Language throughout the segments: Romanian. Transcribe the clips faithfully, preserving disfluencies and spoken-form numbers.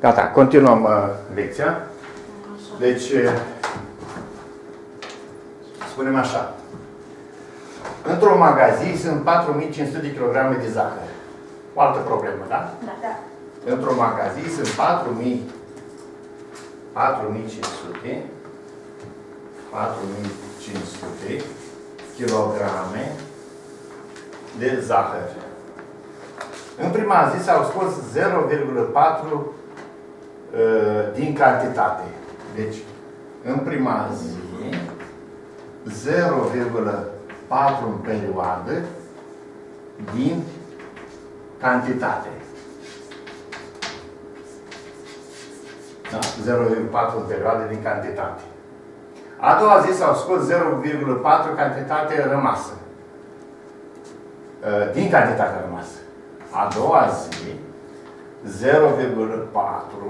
Gata, continuăm uh, lecția. Deci, uh, spunem așa. Într-un magazin sunt patru mii cinci sute de kilograme de zahăr. O altă problemă, da? Da. Da. Într-un magazin sunt patru mii cinci sute kilograme de zahăr. În prima zi s-au scos zero virgulă patru uh, din cantitate. Deci, în prima zi, zero virgulă patru în perioadă din cantitate. Da? zero virgulă patru în perioadă din cantitate. A doua zi s-au scos zero virgulă patru cantitate rămasă. Din cantitatea rămasă. A doua zi, zero virgulă patru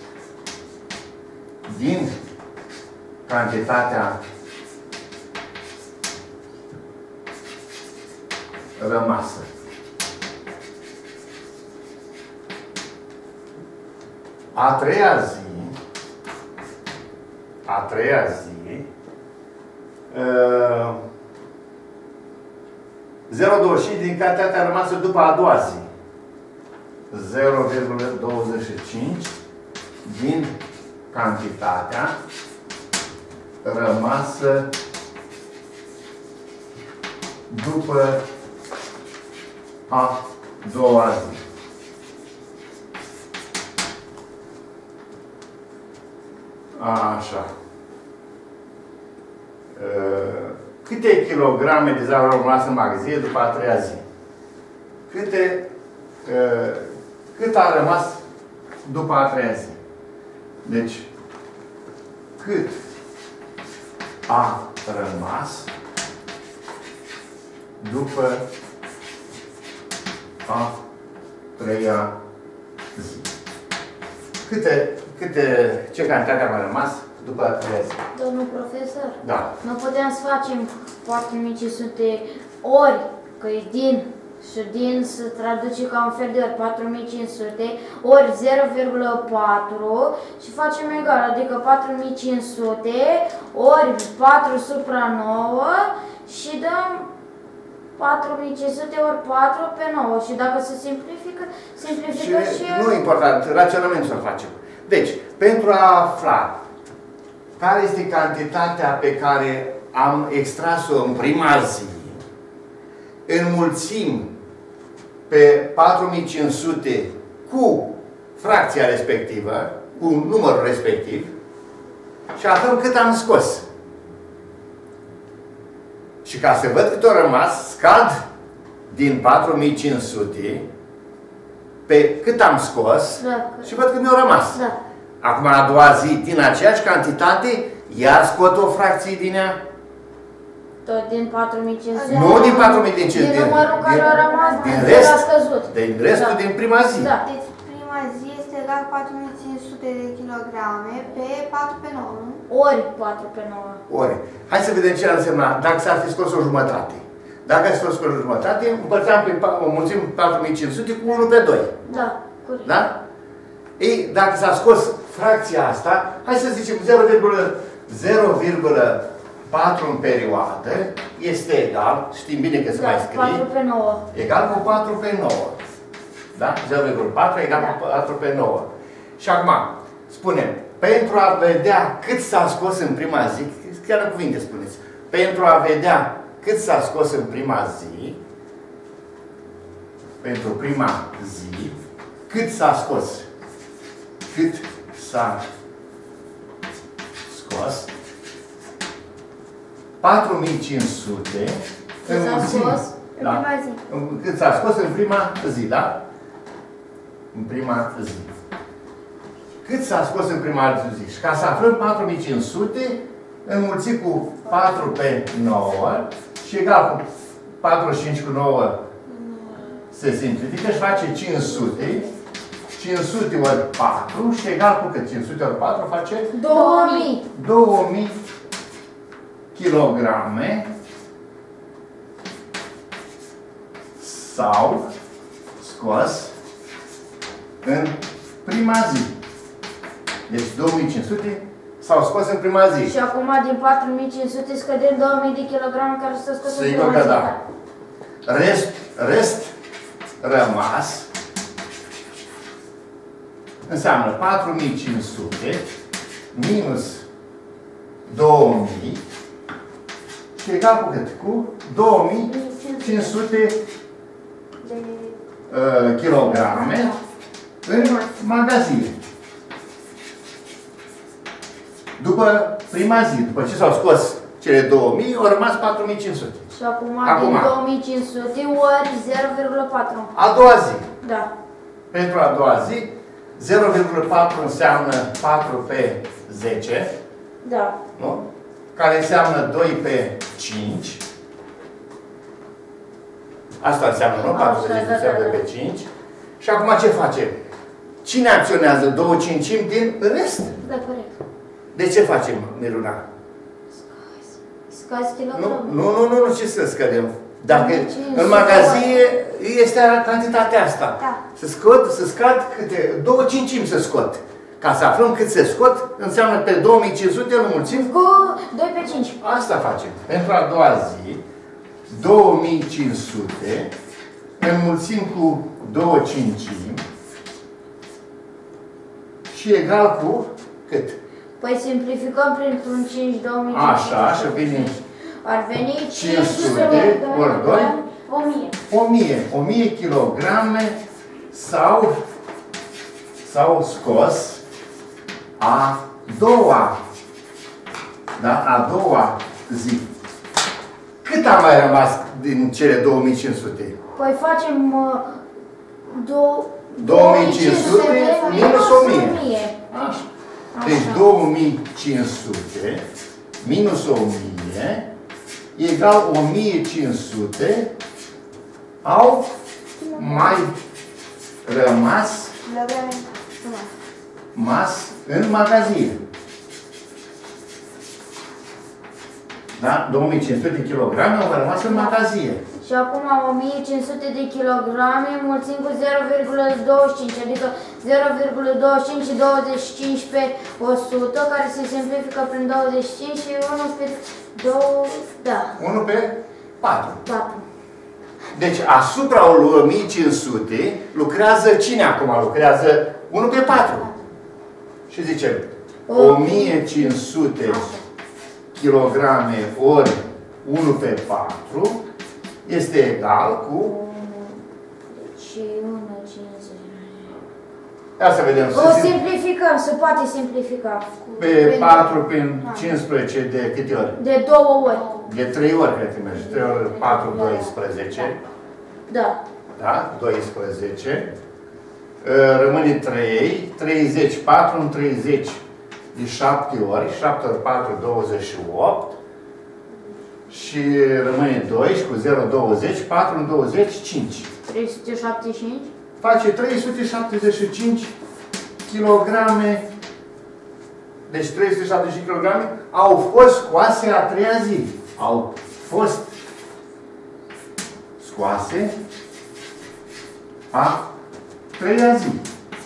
din cantitatea rămasă. A treia zi, a treia zi, uh, zero virgulă douăzeci și cinci din cantitatea rămasă după a doua zi. zero virgulă douăzeci și cinci din cantitatea rămasă după a doua zi. Așa. Câte kilograme de zahăr au rămas în magazin după a treia zi? Câte, cât a rămas după a treia zi? Deci, cât a rămas după a treia zi? Câte, câte, ce cantitate a rămas după a treia zi? Domnul profesor, da. nu putem să facem patru mii cinci sute ori, că e din, și din se traduce ca un fel de ori, patru mii cinci sute ori zero virgulă patru și facem egal, adică patru mii cinci sute ori patru supra nouă și dăm patru mii cinci sute ori patru pe nouă și dacă se simplifică, simplifică și... și nu e important, raționamentul să-l facem. Deci, pentru a afla care este cantitatea pe care am extras-o în prima zi, înmulțim pe patru mii cinci sute cu fracția respectivă, cu numărul respectiv, și aflăm cât am scos. Și ca să văd cât a rămas, scad din patru mii cinci sute pe cât am scos, da, și văd cât mi-a rămas. Da. Acum, a doua zi, din aceeași cantitate, iar scot o fracție din ea? Tot din patru mii cinci sute. Nu din patru mii cinci sute. Din numărul care a rămas, din rest, a scăzut. Din restul da. din prima zi. Da. Deci prima zi este egal patru mii cinci sute de kilograme pe patru pe nouă, nu? Ori patru pe nouă. Ori. Hai să vedem ce ar însemna dacă s-ar fi scos o jumătate. Dacă s-ar fi scos o jumătate, împărțeam pe, o mulțim patru mii cinci sute cu unu pe doi. Da, corect. Da? Ei, dacă s-a scos fracția asta, hai să zicem zero virgulă patru în perioadă este egal, știm bine că se da, mai scrie, patru pe nouă. egal cu patru pe nouă. Da? zero virgulă patru egal da. cu patru pe nouă. Și acum, spunem, pentru a vedea cât s-a scos în prima zi, chiar în cuvinte spuneți, pentru a vedea cât s-a scos în prima zi, pentru prima zi, cât s-a scos, cât s-a scos, patru mii cinci sute Cât s-a scos da, în prima zi. Cât s-a scos în prima zi, da? În prima zi. Cât s-a scos în prima zi? Și ca să aflăm patru mii cinci sute, înmulțit cu patru pe nouă și egal cu patruzeci și cinci cu nouă se simplifică și face cinci sute. cinci sute ori patru și egal cu cât? cinci sute ori patru face? două mii. două mii kilograme s-au scos în prima zi. Deci două mii cinci sute s-au scos în prima zi. Și acum din patru mii cinci sute scădem două mii de kilograme care s-au scos în Sigur prima că zi. da. Rest, rest rămas înseamnă patru mii cinci sute minus două mii și egal cu cât? Cu două mii cinci sute uh, kilograme în magazin. După prima zi, după ce s-au scos cele două mii, au rămas patru mii cinci sute. Și acum, Acum. din două mii cinci sute ori zero virgulă patru. A doua zi. Da. Pentru a doua zi, zero virgulă patru înseamnă patru pe zece, Da. nu? Care înseamnă doi pe cinci. Asta înseamnă, nu? patru pe zece da, înseamnă da, da. pe cinci. Și acum ce face? Cine acționează două cincimi din rest? Da, corect. De ce facem, Miruna? Scazi Nu, kilograme. nu, nu, nu, nu, ce să scădem? Dacă Deci, în magazie este cantitatea asta. Da. Să scot, să scad câte, două cincimi să scot. Ca să aflăm cât se scot, înseamnă pe două mii cinci sute îl mulțim. Cu doi pe cinci. Asta facem. Pentru a doua zi, două mii cinci sute înmulțim cu două cincimi și egal cu cât? Păi simplificăm printr-un cinci, două mii cinci sute. Așa, și vine Ar veni cinci sute ori doi. o mie. o mie. o mie kilograme s-au s-au scos a doua, da? A doua zi. Cât a mai rămas din cele două mii cinci sute? Păi facem uh, dou- două mii cinci sute minus o mie. Așa. Deci două mii cinci sute minus o mie egal o mie cinci sute au mai rămas Kilograme. mas în magazin. Da? două mii cinci sute de kilograme au rămas în magazin. Și acum o mie cinci sute de kilograme mulțim cu zero virgulă douăzeci și cinci, adică zero virgulă douăzeci și cinci și douăzeci și cinci pe o sută, care se simplifică prin douăzeci și cinci și unu pe doi, da, unu pe patru. patru. Deci asupra o mie cinci sute lucrează cine acum? Lucrează unu pe patru. Și zice o mie cinci sute kilograme ori unu pe patru este egal cu... Și unu, cincizeci. Ia să vedem. O simplificăm, se poate simplifica. Pe patru prin cincisprezece de câte ori? De două ori. De trei ori, cred că merge. trei ori patru, doisprezece. Da. Da? doisprezece. Rămâne trei. treizeci. patru în treizeci de șapte ori. șapte ori patru, douăzeci și opt. Și rămâne doi și cu zero, douăzeci. patru în douăzeci, cinci. trei sute șaptezeci și cinci. Face trei sute șaptezeci și cinci kilograme. Deci trei sute șaptezeci și cinci kilograme au fost scoase a treia zi. Au fost scoase a treia zi.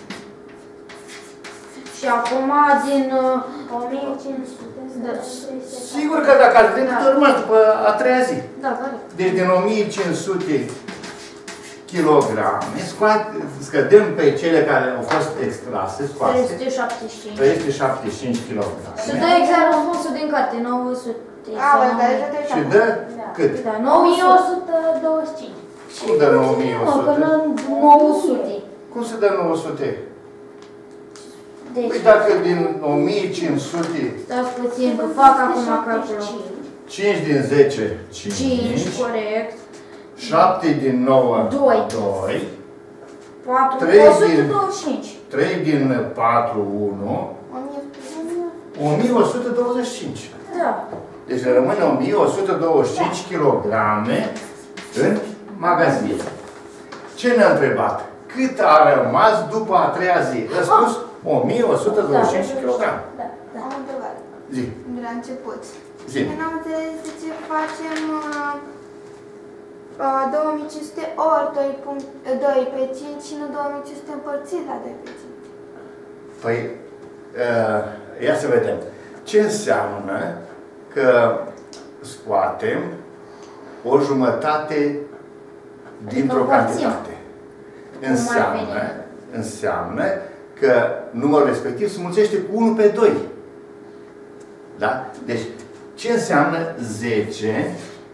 Și acum din uh, o mie cinci sute. Da. Sigur că dacă ați venit, da. Urmă după a treia zi. Da, corect. Deci din o mie cinci sute kilograme, scoate, scădem pe cele care au fost extrase, scoase, trei sute șaptezeci și cinci. trei sute șaptezeci și cinci kilograme. Se dă exact răspunsul din carte, nouă sute. A, bă, dar deja te Și dă cât? Da, o mie o sută douăzeci și cinci. Cum dă nouă mii o sută? Până nouă sute. Cum se dă nouă sute? Deci, Păi dacă din o mie cinci sute, stați puțin, că fac acum calculul. cinci din zece, cinci, cinci, corect. șapte din nouă, doi. doi, patru, trei o sută din- douăzeci și cinci. trei din patru, unu, o mie o sută douăzeci și cinci. Da. Deci rămâne o mie o sută douăzeci și cinci kilograme în magazin. Ce ne-a întrebat? Cât a rămas după a treia zi? Răspuns o mie o sută douăzeci și cinci kilograme. Da, da. Am o întrebare. Zi. De la început. Zi. Eu n-am înțeles de ce facem uh, uh, două mii cinci sute ori doi, punct, uh, doi pe cinci și nu două mii cinci sute împărțit la doi pe cinci. Păi, uh, ia să vedem. Ce înseamnă că scoatem o jumătate dintr-o cantitate? Înseamnă, înseamnă că numărul respectiv se mulțește cu unu pe doi. Da? Deci, ce înseamnă zece?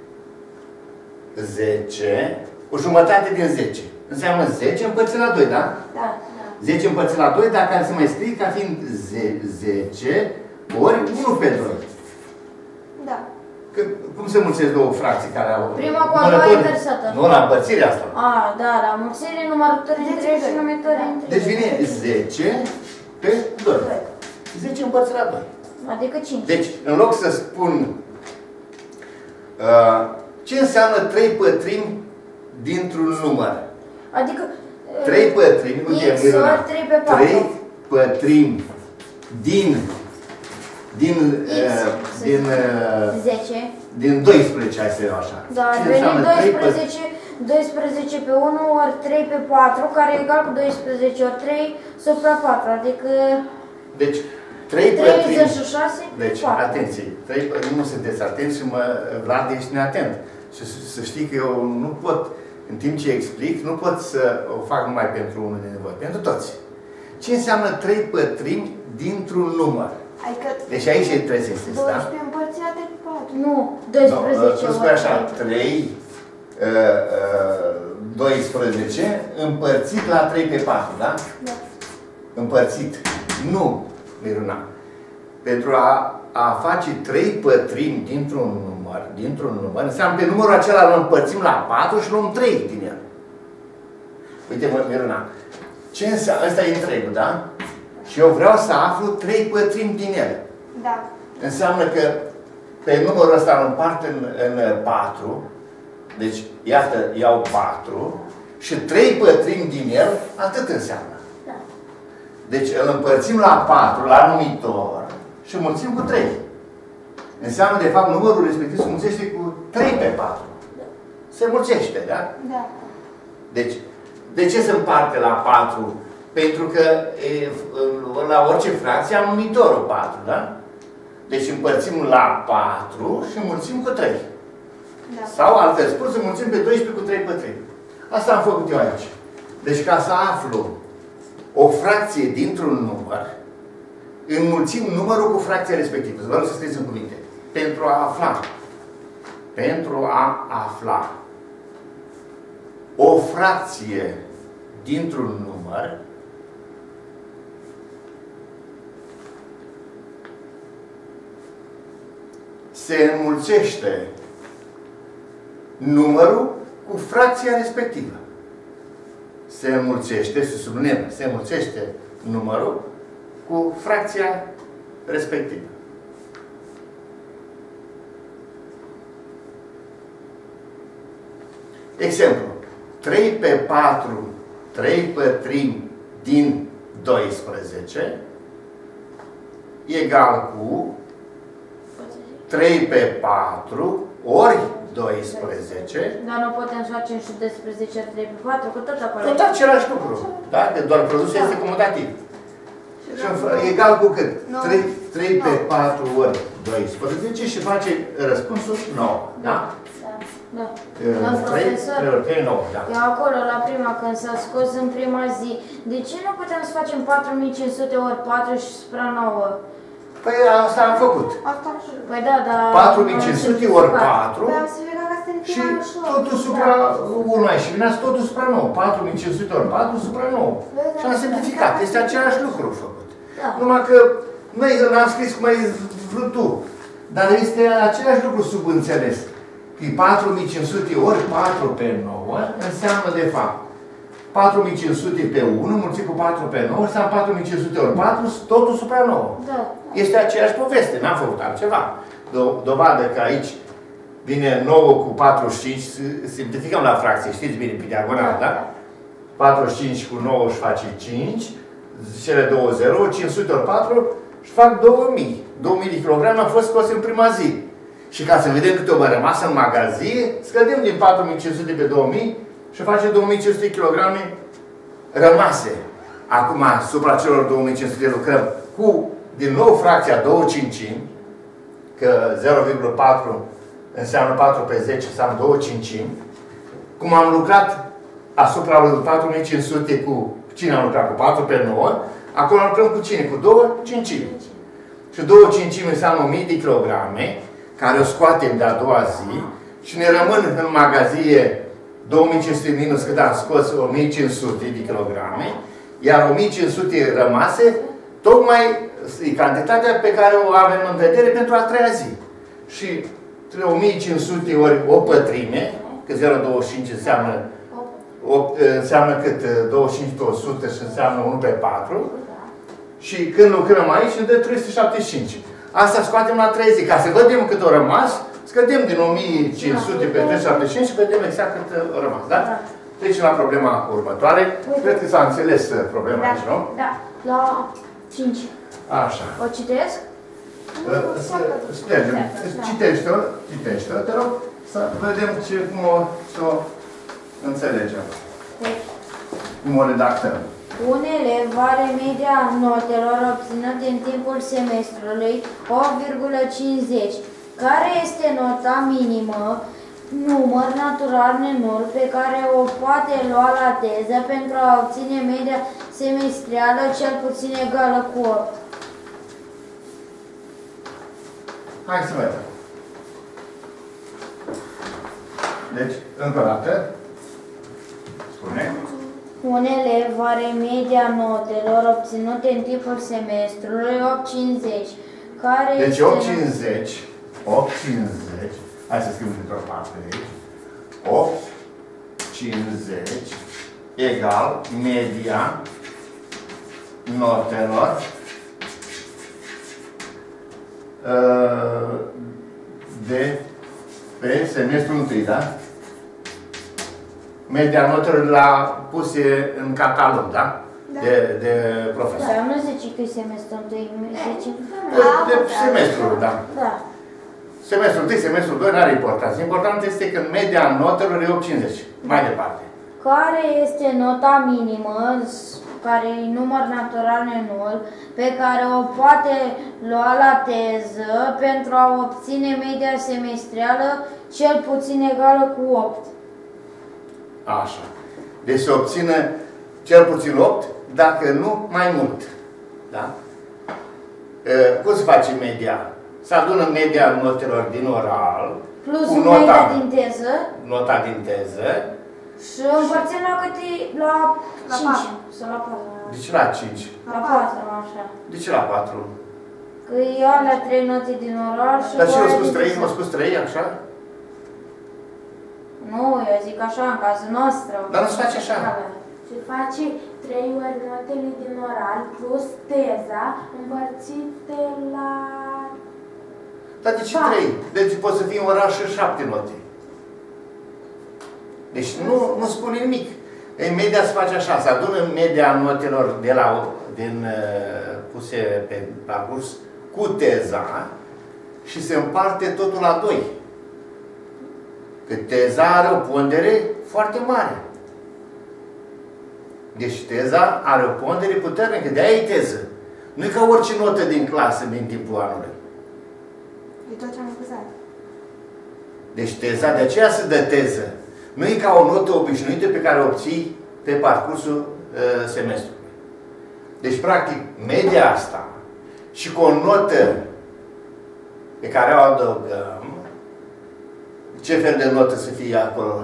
zece, o jumătate din zece. Înseamnă zece împărțit la doi, da? Da. zece împărțit la doi, dacă ar să mai scrie ca fiind zece ori unu pe doi. Da. Că, cum se mulțesc două fracții care au... Prima cu a doua inversată. Nu, la împărțirea asta. A, da, la mulțire, numărători întregi și numitori întregi. Deci vine zece pe doi. zece împărțit la doi. Adică cinci. Deci, în loc să spun uh, ce înseamnă trei pătrimi dintr-un număr. Adică... trei pătrimi, uite, X ori trei pe patru. trei pătrimi din din uh, din uh, zece. din doisprezece, hai să iau așa. Da, vine doisprezece, doisprezece pe unu ori trei pe patru, care e egal cu doisprezece ori trei supra patru, adică deci trei pătrimi. treizeci și șase pe Deci, patru. atenție, trei, nu sunteți atenți și mă, Vlad, ești neatent. Și să, să știi că eu nu pot, în timp ce explic, nu pot să o fac numai pentru unul din voi, pentru toți. Ce înseamnă trei pătrimi dintr-un număr? Adică Deci aici trebuie să insist, da? doisprezece împărțit la trei pe patru. Nu, doisprezece Nu, tu spui așa, trei, doisprezece împărțit la trei pe patru, da? Da. Împărțit. Nu, Miruna. Pentru a, a face trei pătrimi dintr-un număr, dintr-un număr, înseamnă pe numărul acela îl împărțim la patru și luăm trei din el. Uite, mă, Miruna, ce înseamnă? Ăsta e întregul, da? Și eu vreau să aflu trei pătrimi din el. Da. Înseamnă că pe numărul ăsta îl împart în, în patru, deci, iată, iau patru și trei pătrimi din el, atât înseamnă. Da. Deci îl împărțim la patru, la numitor, și mulțim cu trei. Înseamnă, de fapt, numărul respectiv se mulțește cu trei pe patru. Se mulțește, da? Da. Deci, de ce se împarte la patru? Pentru că e, la orice fracție am numitorul patru, da? Deci împărțim la patru și mulțim cu trei. Da. Sau, altfel spus, mulțim pe doisprezece cu trei pătrimi. Asta am făcut eu aici. Deci, ca să aflu o fracție dintr-un număr, înmulțim numărul cu fracția respectivă. Vă rog să scrieți în cuvinte. Pentru a afla. Pentru a afla o fracție dintr-un număr, se înmulțește numărul cu fracția respectivă. Se înmulțește, să subliniem, se înmulțește numărul cu fracția respectivă. Exemplu. trei pe patru, trei pătrimi din doisprezece, egal cu trei pe patru ori doisprezece. Dar nu putem să facem și doisprezece ori trei pe patru, cu tot acolo. Tot același lucru. Da? Că doar produsul este comutativ. Și egal cu cât? trei pe patru ori doisprezece și face răspunsul nouă. Da? Da. Da. trei ori trei, nouă. Da. Eu acolo, la prima, când s-a scos în prima zi, de ce nu putem să facem patru mii cinci sute ori patru și supra nouă? Păi asta am făcut. Asta am și eu. Păi da, dar... patru mii cinci sute ori patru Păi am să vedem că asta e și mai ușor. totul supra unu aici. Și vineați totul supra nouă. patru mii cinci sute ori patru supra nouă. Și am simplificat. Este același lucru făcut. Da. Numai că noi l-am scris cum ai vrut tu. Dar este același lucru subînțeles. Că patru mii cinci sute ori patru pe nouă înseamnă de fapt patru mii cinci sute pe unu mulțit cu patru pe nouă înseamnă patru mii cinci sute ori patru, totul supra nouă. Da. Este aceeași poveste, n-am făcut altceva. Do- dovadă că aici vine nouă cu patruzeci și cinci, simplificăm la fracție, știți bine, pe diagonal, da? patruzeci și cinci cu nouă își face cinci, cele două zero, cinci sute ori patru își fac două mii. două mii de kilograme au fost scos în prima zi. Și ca să vedem câte o mai rămas în magazie, scădem din patru mii cinci sute pe două mii și face două mii cinci sute de kilograme rămase. Acum, asupra celor două mii cinci sute lucrăm cu, din nou, fracția două cincimi, că zero virgulă patru înseamnă patru pe zece, înseamnă două cincimi. Cum am lucrat asupra lui patru mii cinci sute cu cine am lucrat? Cu patru pe nouă. Acum lucrăm cu cine? Cu două cincimi. Și două cincimi înseamnă o mie de kilograme, care o scoatem de a doua zi și ne rămân în magazie două mii cinci sute minus cât am scos o mie cinci sute de kilograme, iar o mie cinci sute rămase, tocmai e cantitatea pe care o avem în vedere pentru a treia zi. Și o mie cinci sute ori o pătrime, că zero virgulă douăzeci și cinci înseamnă, opt, înseamnă cât douăzeci și cinci pe o sută și înseamnă unu pe patru. Și când lucrăm aici, ne dă trei sute șaptezeci și cinci. Asta scoatem la trei zi. Ca să vedem cât a rămas, scădem din o mie cinci sute pe trei sute șaptezeci și cinci și vedem exact cât a rămas. Da? Deci la problema următoare. Cred că s-a înțeles problema Da. aici, nu? Da. La cinci. Așa. O citesc? Spergem. Citește-o, citește-o, te rog, să vedem ce, cum o, să o înțelegem. Cum o redactăm. Un elev are media notelor obținute în timpul semestrului opt virgulă cincizeci. Care este nota minimă, număr natural nenul, pe care o poate lua la teză pentru a obține media semestrială cel puțin egală cu opt? Hai să vedem. Deci, încă o dată, spune. Un elev are media notelor obținute în timpul semestrului opt virgulă cincizeci. Care Deci este opt virgulă cincizeci, opt virgulă cincizeci, hai să scriem într-o parte aici, opt virgulă cincizeci egal media notelor de pe semestrul întâi, da? Media notelor la puse în catalog, da? Da. De, de profesor. Dar nu zice că e semestrul întâi, zice... De, de semestrul, da. Da. Semestrul întâi, semestrul doi, nu are importanță. Important este că media notelor e opt virgulă cincizeci. Mai departe. Care este nota minimă, care e număr natural nenul, pe care o poate lua la teză pentru a obține media semestrială cel puțin egală cu opt? Așa. Deci se obține cel puțin opt, dacă nu mai mult. Da? E, cum se face media? Se adună media notelor din oral, Plus cu media nota, din teză nota din teză. și împărțim la câte? La La cinci. patru. Sau la patru. De ce la cinci? La patru, așa. De ce la patru? Că eu am la trei note din oral și... Dar și eu oare am spus din trei, teză. am spus trei, așa? Nu, eu zic așa, în cazul nostru. Dar nu se face așa. Se face trei ori notele din oral plus teza împărțite la... Dar de ce trei? Deci pot să fie în oral și șapte note. Deci nu, nu spune nimic. În media se face așa, se adună media notelor de la, din, uh, puse pe parcurs cu teza și se împarte totul la doi. Că teza are o pondere foarte mare. Deci teza are o pondere puternică, de-aia e teză. Nu e ca orice notă din clasă din timpul anului. E tot ce am învățat. Deci teza, de aceea se dă teză. Nu e ca o notă obișnuită pe care o obții pe parcursul uh, semestrului. Deci, practic, media asta și cu o notă pe care o adăugăm, ce fel de notă să fie acolo?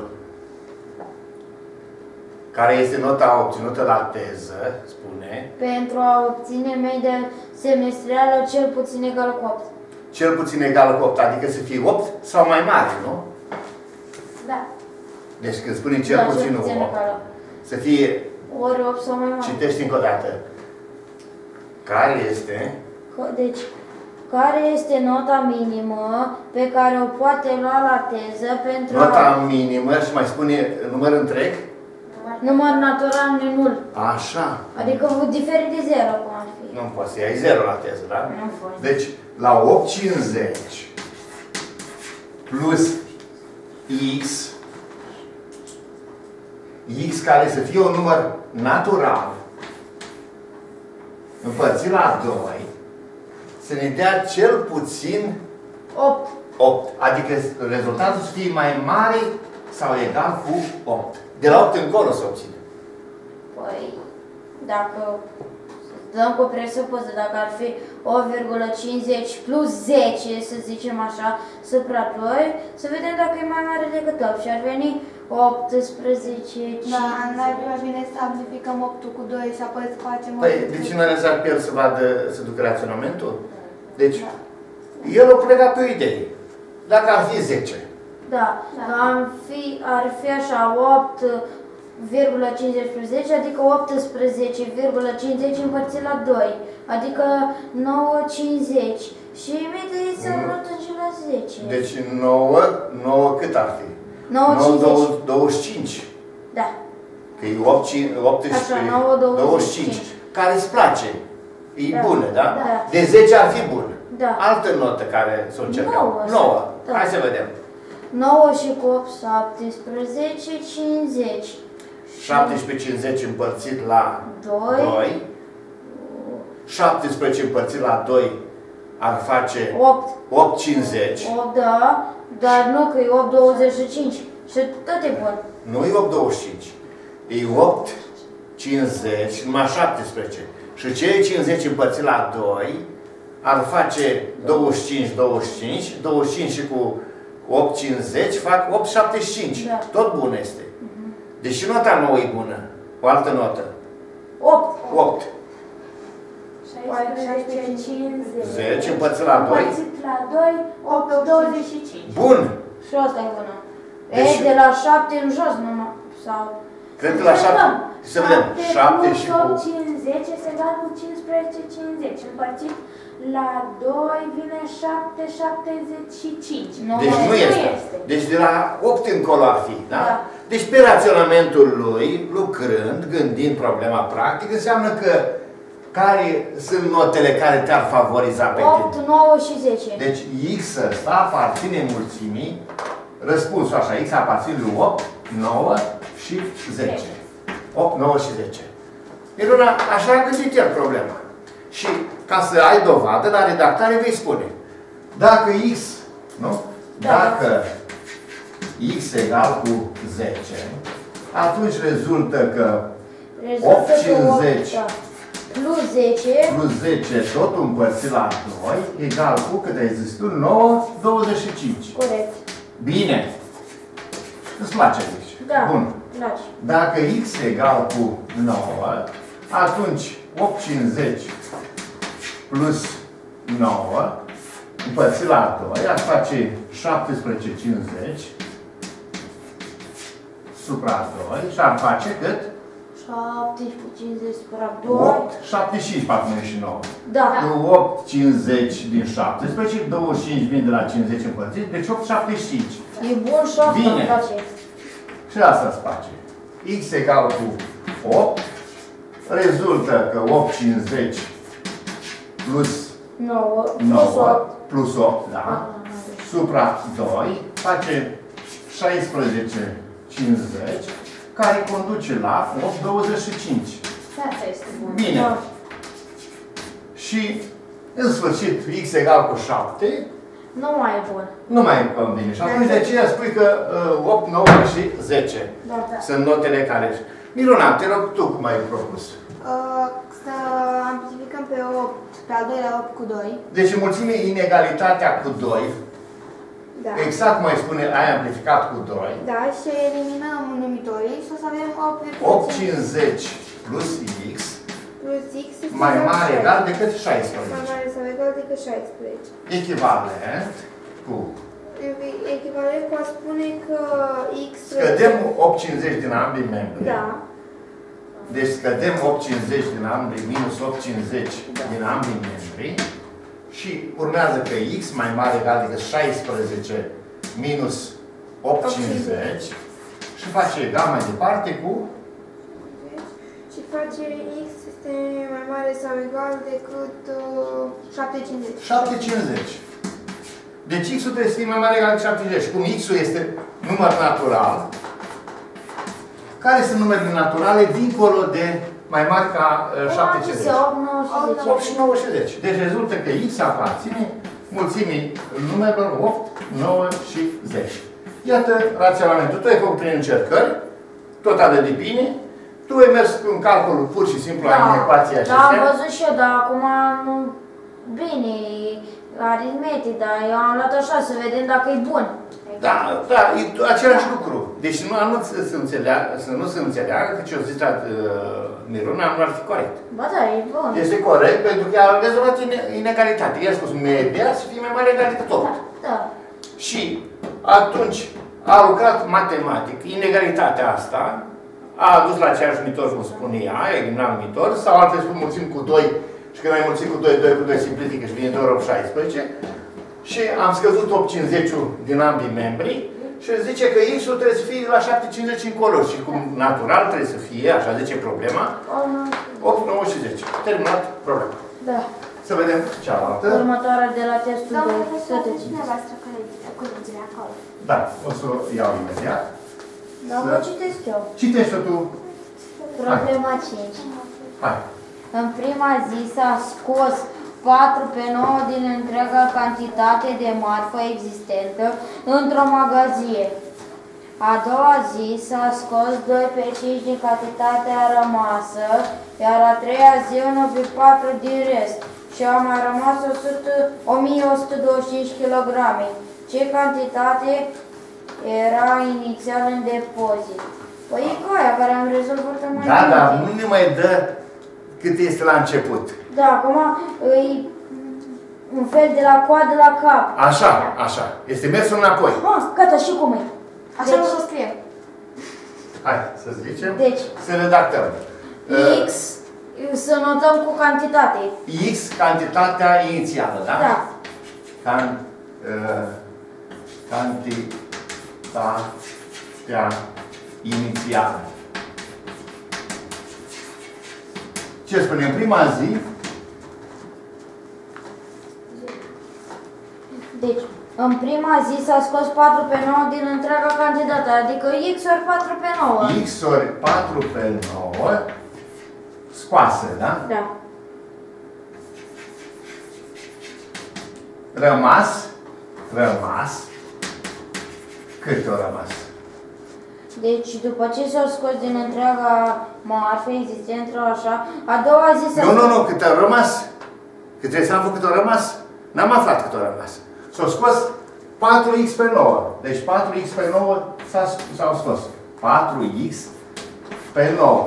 Care este nota obținută la teză, spune. Pentru a obține media semestrială cel puțin egală cu opt. Cel puțin egală cu opt, adică să fie opt sau mai mare, nu? Da. Deci când spune cel Da, puțin opt, egală. să fie, Ori opt sau mai mare. citești încă o dată, care este, Deci, care este nota minimă pe care o poate lua la teză pentru nota a... minimă și mai spune număr întreg? Număr natural nenul. Așa. Adică diferit de zero, cum ar fi. Nu poți să iei zero la teză, da? Nu poți. Deci, la opt virgulă cincizeci plus x, x care să fie un număr natural, împărțit la doi să ne dea cel puțin opt. opt. Adică rezultatul să fie mai mare sau egal cu opt. De la opt încolo să obține. Păi, dacă dăm cu presupoză, dacă ar fi opt virgulă cincizeci plus zece, să zicem așa, supra doi, să vedem dacă e mai mare decât opt și ar veni optsprezece, Da, cincizeci. n-ar fi mai bine să amplificăm opt cu doi și apoi să facem... Păi, de ce nu are lăsat pe el să vadă, să ducă raționamentul? Deci, el a plecat pe o idee. Dacă ar fi zece. Da, ar fi, ar fi așa, opt virgulă cincizeci plus zece, adică optsprezece virgulă cincizeci împărțit la doi, adică nouă virgulă cincizeci. Și imediat să Mm. rotunjim la zece. Deci nouă, nouă cât ar fi? nouă virgulă cincizeci. douăzeci și cinci. Da. Că e opt, optsprezece, Așa, nouă virgulă douăzeci și cinci. Care îți place. E Da. bună, da? Da. De zece ar fi bun. Da. Altă notă care să o încercăm. nouă. nouă. Da. Hai să vedem. nouă și cu opt, șaptesprezece, cincizeci. șaptesprezece cincizeci împărțit la doi. doi. șaptesprezece împărțit la doi ar face opt. opt cincizeci. opt, da, dar nu că e opt douăzeci și cinci. Și tot e bun. Nu e opt douăzeci și cinci. E opt cincizeci, numai șaptesprezece. Și cei cincizeci împărțit la doi ar face douăzeci și cinci, douăzeci și cinci, douăzeci și cinci și cu opt cincizeci fac opt șaptezeci și cinci. Da. Tot bun este. Deși nota nouă e bună. O altă notă. opt. opt. șaisprezece, cincizeci. zece împărțit la doi. Împărțit la doi, opt, douăzeci și cinci. Bun. Și asta e bună. Deci- E de la șapte în jos numai. Sau... Cred că la șapte. Să vedem. șapte și cu... opt, cincizeci este egal cu cincisprezece, cincizeci. Împărțit la doi vine șapte, șaptezeci și cinci. Nu, Deci nu nu este. este. Deci de la opt încolo ar fi, da? Da. Deci pe raționamentul lui, lucrând, gândind problema practică, înseamnă că care sunt notele care te-ar favoriza pe opt, tine. nouă și zece. Deci X ăsta aparține mulțimii, răspunsul așa, X aparține lui opt, nouă și zece. opt, nouă și zece. Miruna, așa a gândit el problema. Și ca să ai dovadă, la redactare vei spune, dacă X, nu? Da. Dacă X egal cu zece, atunci rezultă că Rezultă opt că cincizeci. opt, da. Plus zece. plus zece tot împărțit la doi, egal cu, cât ai zis tu, nouă, douăzeci și cinci. Corect. Bine. Îți place, zici? Da. Bun. Place. Dacă X egal cu nouă, atunci opt cincizeci plus nouă împărțit la doi ar face șaptesprezece cincizeci supra doi și ar face cât? șaptesprezece, cincizeci supra doi. opt, șaptezeci și cinci, patruzeci și nouă. Da. opt cincizeci din șaptesprezece, douăzeci și cinci vin de la cincizeci împărțit, deci opt șaptezeci și cinci. E bun și asta Bine. îmi place. Și asta îți face. X egal cu opt, rezultă că opt cincizeci plus nouă. Plus nouă opt. plus opt, da, supra doi, face șaisprezece cincizeci, care conduce la opt douăzeci și cinci. Asta este bun. Bine. Da. Și, în sfârșit, X egal cu șapte, Nu mai e bun. nu mai convine. Și atunci de aceea spui că uh, opt, nouă și zece Da, da. sunt notele care... Miruna, te rog tu cum ai propus. Uh, să amplificăm pe opt, pe al doilea opt cu doi. Deci mulțime inegalitatea cu doi, Da. exact cum ai spune, ai amplificat cu doi, Da, și eliminăm numitorii și o să avem opt opt cincizeci plus X plus X este mai egal mare cu egal șaisprezece. decât Mai șaisprezece. mare sau egal decât șaisprezece. Echivalent cu... Echivalent cu a spune că X... Scădem opt cincizeci din ambii membri. Da. Deci scădem opt cincizeci din ambii minus opt cincizeci din ambii membri și urmează că X mai mare egal decât șaisprezece minus opt cincizeci și face egal mai departe cu Și face X este mai mare sau egal decât uh, șapte cincizeci. șapte cincizeci. Deci X-ul trebuie să fie mai mare egal decât șapte cincizeci. Cum X-ul este număr natural, care sunt numerele naturale dincolo de mai mari ca uh, șapte și zece. opt, nouă și zece. opt și nouă și zece. Deci rezultă că x aparține mulțimii numerelor opt, nouă și zece. Iată raționamentul. Tu ai făcut prin încercări, tot atât de bine. Tu ai mers în calculul pur și simplu Da, în ecuația da, acestea. am văzut și eu, dar acum nu... Bine, aritmetic, dar eu am luat așa să vedem dacă e bun. Da, da, e același lucru. Deci nu, nu se înțeleagă, să nu se înțeleagă că ce-o zis uh, Miruna nu ar fi corect. Ba da, e bun. Este corect pentru că a rezolvat inegalitate. I-a spus media să fie mai mare egal decât opt. Da, da. Și atunci a lucrat matematic. Inegalitatea asta a adus la aceeași numitor, cum spune ea, eliminat numitor, sau altfel spun mulțim cu doi și când ai mulțit cu doi, doi cu doi simplifică și vine doi ori șaisprezece. Și am scăzut opt cincizeci din ambii membri și zice că x-ul trebuie să fie la șapte cincizeci încolo și cum natural trebuie să fie, așa zice problema, opt, nouă și zece. Terminat problema. Da. Să vedem cealaltă. Următoarea de la testul Domnul doi. profesor, de dumneavoastră colegile acolo. Da, o să o iau imediat. Da, vă citesc eu. Citește tu. Problema cinci. Hai. În prima zi s-a scos patru pe nouă din întreaga cantitate de marfă existentă într-o magazie. A doua zi s-a scos doi pe cinci din cantitatea rămasă, iar a treia zi unu pe patru din rest și a mai rămas o mie o sută douăzeci și cinci kilograme. Ce cantitate era inițial în depozit? Păi e cu aia care am rezolvat-o mai Da, multe. dar nu ne mai dă cât este la început. Da, acum e un fel de la coadă la cap. Așa, așa. Este mersul înapoi. Ah, gata, și cum e? Așa Deci- o să scriem. Hai, să zicem. Deci, Să redactăm. X, să notăm cu cantitate. X, cantitatea inițială, da? Da. Can, uh, cantitatea inițială. Ce spune? În prima zi, Deci, în prima zi s-a scos patru pe nouă din întreaga cantitate, adică X ori patru pe nouă. X ori patru pe nouă scoase, da? Da. Rămas, rămas, cât o rămas? Deci, după ce s-au scos din întreaga marfă existentă, așa, a doua zi s-a Nu, scos... nu, nu, cât a rămas. Cât trebuie să am cât a rămas. N-am aflat cât a rămas. S-au scos patru x pe nouă. Deci patru x pe nouă s-au scos. patru x pe nouă.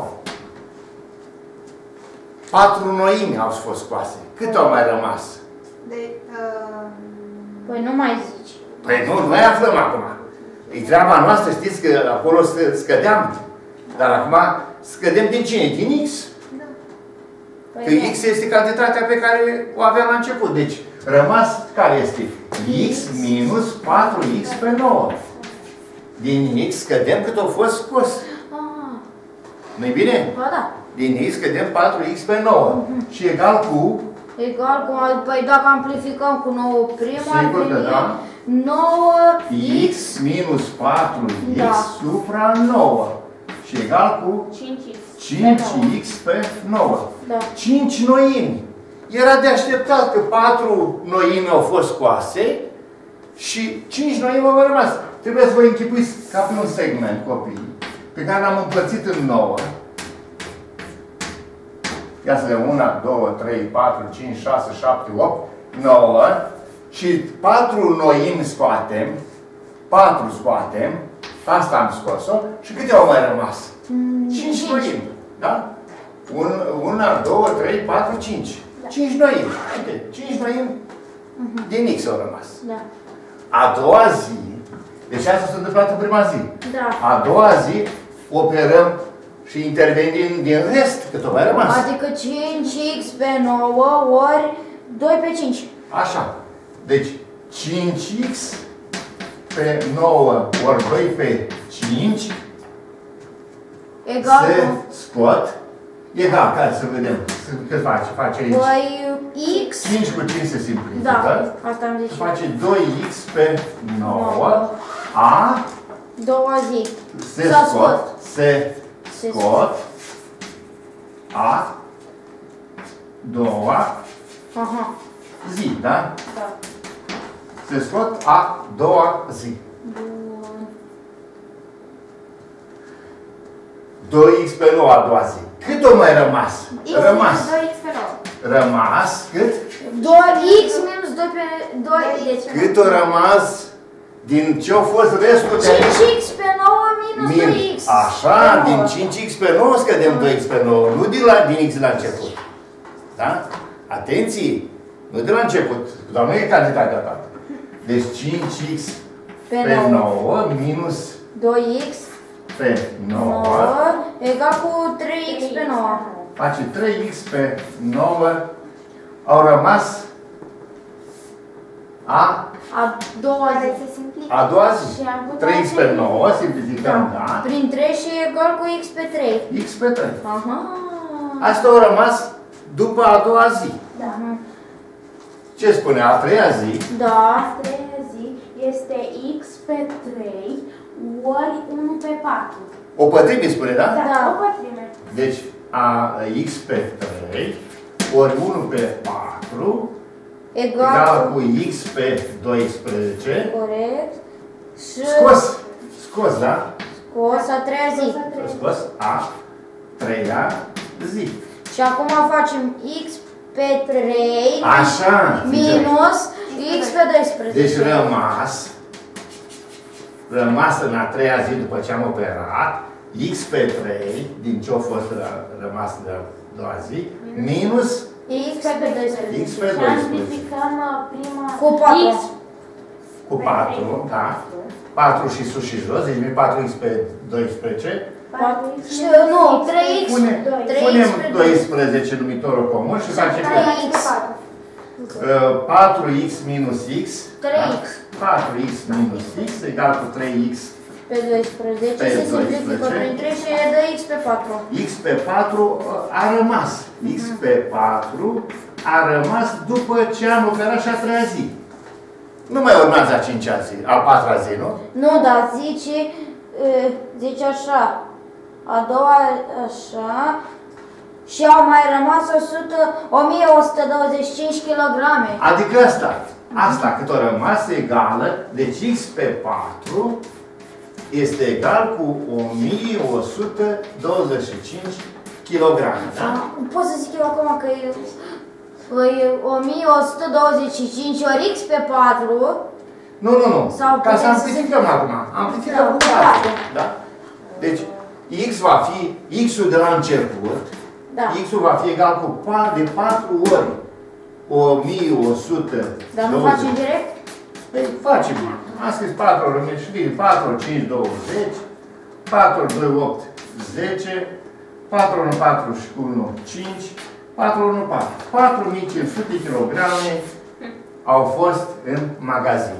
patru noimi au fost scoase. Cât au mai rămas? De, uh, Păi nu mai zici. Păi nu, noi aflăm acum. E treaba noastră, știți că acolo scădeam. Dar acum scădem din cine? Din x. Păi Că da. x este cantitatea pe care o aveam la început. Deci, rămas care este? X minus patru x pe nouă. Din x scădem cât a fost scos. Ah, Nu-i bine? ba da. Din x scădem patru x pe nouă. Și egal cu... Egal cu, păi dacă amplificăm cu nouă prima, ar Sigur că veni da. nouă X minus patru x Da. supra nouă. Și egal cu cinci x. cinci x pe nouă. Da. cinci noimi. Era de așteptat că patru noimi au fost scoase și cinci noimi au rămas. Trebuie să vă închipuiți ca pe un segment, copii, pe care l-am împărțit în nouă. Ia să vedem, unu, doi, trei, patru, cinci, șase, șapte, opt, nouă. Și patru noimi scoatem. patru scoatem. Asta am scos-o. Și câte au mai rămas? cinci noimi. Da? unu, doi, trei, patru, cinci. cinci noimi. Uite, cinci noimi din X au rămas. Da. A doua zi, deci asta s-a întâmplat în prima zi. Da. A doua zi operăm și intervenim din, din rest, cât o mai rămas. Adică cinci x pe nouă ori doi pe cinci. Așa. Deci cinci x pe nouă ori doi pe cinci Egal se cu... scot. Egal, care să vedem. Cât face? Face aici. Păi x... cinci cu cinci se simplifică. Da, asta am zis Se și eu. face doi x pe nouă. A Doua zi. se S-a scot. Se Se scot. a doua Aha. zi, da? Da. Se scot a doua zi. Bun. doi x pe nouă a doua zi. Cât o mai rămas? X Rămas. minus doi x pe nouă. Rămas cât? doi x minus doi pe doi. Deci Cât o rămas din ce a fost restul de... cinci x pe nouă minus Min. doi x. Așa, pe din nouă. cinci x pe nouă scădem doi x pe nouă, nu din, la, din x la început. Da? Atenție! Nu de la început, dar nu e cantitatea ta. Deci cinci x Pe pe nouă. nouă minus doi x pe nouă nouă egal cu trei x pe nouă. face trei x pe nouă. Au rămas a, A doua Care zi. se simplifică. a doua zi. Și am putea trei x pe să- nouă, simplificăm, Da. da? Prin trei și egal cu x pe trei. X pe trei. Aha. Asta au rămas după a doua zi. Da. Ce spune? A treia zi. Da. A treia zi este x pe trei ori unu pe patru. O pătrime spune, da? Da, Da. o pătrime. Deci a x pe trei ori unu pe patru Egal egal cu... cu x pe doisprezece. Corect. Și Scos. Scos, da? scos a treia zi. Scos a treia zi. Și acum facem x pe trei Așa. minus x pe doisprezece. Deci rămas, rămas în a treia zi după ce am operat, x pe trei, din ce a fost ră- rămas de a doua zi, minus x pe doisprezece. x pe Și doisprezece. amplificăm uh, prima Cu patru. x Cu patru, da? patru și sus și jos, deci patru x pe doisprezece. patru x Și nu, trei x. Pune, trei x punem pe doisprezece numitorul comun și facem trei x. uh, patru x minus x. trei x. patru x minus x egal cu trei x. Pe doisprezece Pe se simplifică doisprezece. prin trei și dă x pe patru. X pe patru uh, a rămas. X pe patru a rămas după ce am operat și a treia zi. Nu mai urmează a cincea zi, a patra zi, nu? Nu, dar zice, uh, zice așa, a doua așa, și au mai rămas o sută, o mie o sută douăzeci și cinci kilograme. Adică asta, asta cât a rămas egală, deci x pe patru este egal cu o mie o sută douăzeci și cinci kilograme, da? Pot să zic eu acum că e, e o mie o sută douăzeci și cinci ori x pe patru. Nu, nu, nu. Sau Ca să putem să amplificăm acum. Amplificăm Da, cu cu patru. patru. Da? Deci, x va fi, x-ul de la început, Da. x-ul va fi egal cu pa- de patru ori o mie o sută douăzeci. Dar nu facem direct? Păi facem. Am scris patru ori o mie și bine. patru ori cinci, douăzeci. patru ori doi, opt, zece. patru ori unu, patru și unu, cinci. patru ori unu, patru. patru mii cinci sute kilograme au fost în magazin.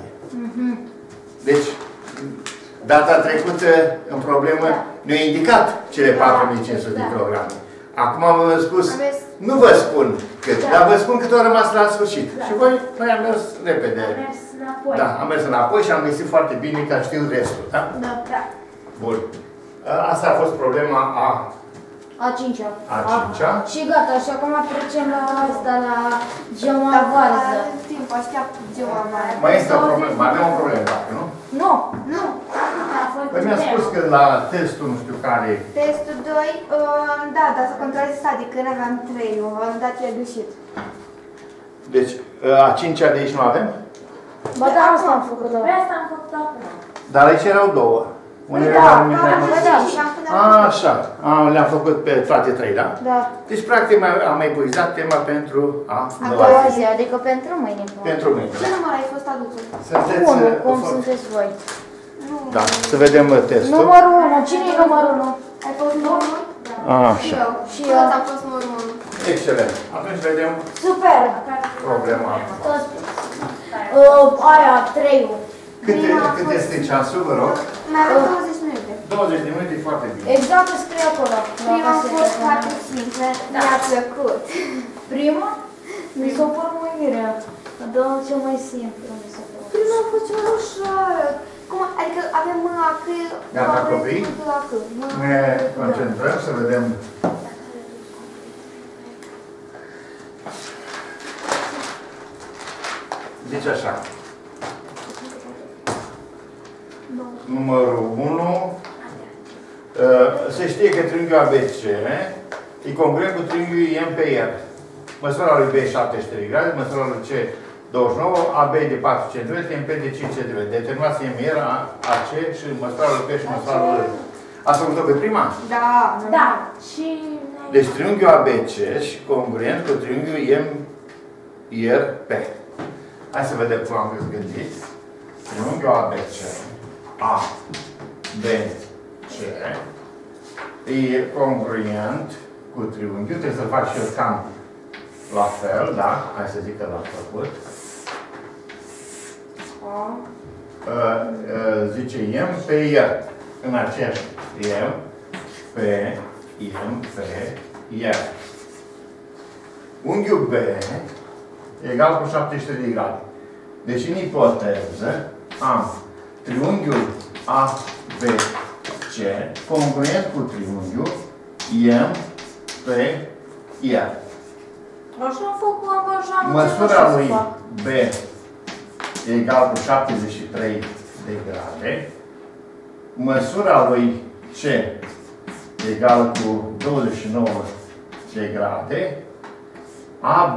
Deci, data trecută, în problemă, ne-a indicat cele patru mii cinci sute de kilograme. Acum v-am spus, Aveți- nu vă spun cât, Da. dar vă spun cât au rămas la sfârșit. Da. Și voi, noi am mers repede. Am mers înapoi. Da, am mers înapoi și am găsit foarte bine că știu restul, da? Da. Da. Bun. Asta a fost problema a A cincea. A cincea. Și gata, și acum trecem la asta, la Dar geomavarza. timp, așteaptă geomavarza. mai este o problemă, mai avem o problemă, dacă nu? Nu. Nu. A fost Păi mi-a greu. spus că la testul nu știu care, Testul doi, uh, da, dar s-a contrazis, adică nu aveam trei, am dat redușit. deci a cincea de aici nu avem, Ba da, asta am făcut-o. Pe asta am făcut acum. dar aici erau două. Unele Da, erau am numite acolo. redușit și am până A, așa, A, le-am făcut pe toate trei, da? Da. Deci, practic, mai- am epuizat tema pentru a A doua doua zi. zi, adică pentru mâine. Pentru mine. Ce număr ai fost adus? Sunteți, Unu, uh, cum for- sunteți voi? Nu. Da, să vedem uh, testul. Numărul unu. Cine e numărul unu? Ai fost numărul? Așa. Și eu. Și Și eu. eu. am fost numărul unu. Excelent. Atunci vedem Super. problema. Tot. Uh, aia, trei-ul. Câte, Prima a cât fost- este ceasul, vă rog? Mai avem douăzeci minute. douăzeci de minute e foarte bine. Exact ce scrie acolo. la Prima a casetă. fost foarte simplă, mi-a plăcut. Prima? Mi s-a părut mai grea. A doua cel mai simplu mi s-a părut. Prima a fost cea mai ușoară. Cum, adică avem mâna C, Gata, avem copii? cuvântul la C. Mâna Ne C, da. concentrăm să vedem zice așa. Numărul unu. Se știe că triunghiul A B C e congruent cu triunghiul I M P R. Măsura lui B șaptezeci și trei de grade, măsura lui C douăzeci și nouă, A B de patru centimetri, M P de cinci centimetri. Determinați M R, A C și măsura lui P și măsura lui R. Ați făcut-o pe prima? Da. Da. Și... Deci triunghiul A B C și congruent cu triunghiul I M R P. Hai să vedem cum am gândit. Triunghiul A B C. A B C e congruent cu triunghiul. Trebuie să fac și eu cam la fel, da? Hai să zic că l-am făcut. A. Uh, uh, zice M P R. În aceeași M P M P R. Unghiul B egal cu șaptezeci și trei de grade. Deci în ipoteză am triunghiul A B C congruent cu triunghiul M P R. Așa am făcut, așa am Măsura lui B egal cu șaptezeci și trei de grade. Măsura lui C egal cu douăzeci și nouă de grade. A B